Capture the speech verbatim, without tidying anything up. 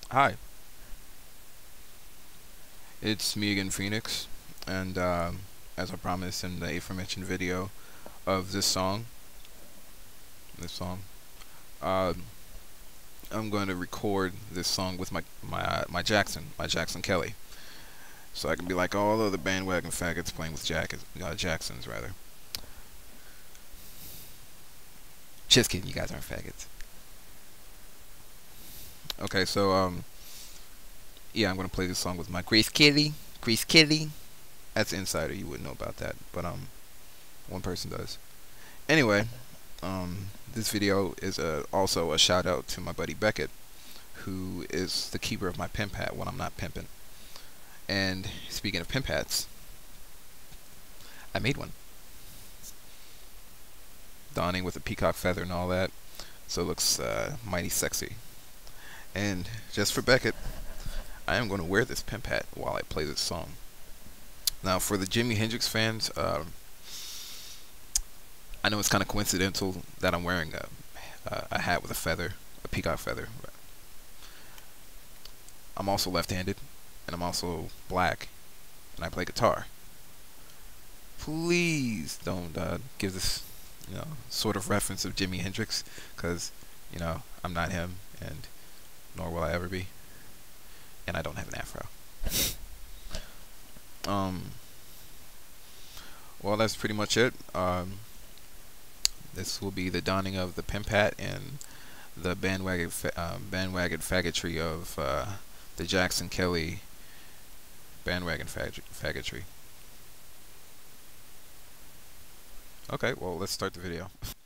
Hi, it's me again, Phoenix, and um, as I promised in the aforementioned video of this song, this song, um, I'm going to record this song with my my uh, my Jackson, my Jackson Kelly, so I can be like all other bandwagon faggots playing with Jack uh, Jacksons rather. Just kidding, you guys aren't faggots. Okay, so um, yeah, I'm gonna play this song with my Grace Kitty, Grace Kitty. That's Insider, you wouldn't know about that, but um, one person does. Anyway, um, this video is a, also a shout out to my buddy Beckett, who is the keeper of my pimp hat when I'm not pimping. And speaking of pimp hats, I made one, donning with a peacock feather and all that, so it looks uh, mighty sexy. And just for Beckett, I am going to wear this pimp hat while I play this song. Now, for the Jimi Hendrix fans, um, I know it's kind of coincidental that I'm wearing a, a, a hat with a feather, a peacock feather. I'm also left-handed, and I'm also black, and I play guitar. Please don't uh, give this, you know, sort of reference of Jimi Hendrix, because, you know, I'm not him, and nor will I ever be, and I don't have an afro. um, well, that's pretty much it. Um, this will be the donning of the pimp hat and the bandwagon fa uh, bandwagon faggotry of uh, the Jackson Kelly bandwagon fag faggotry. Okay, well, let's start the video.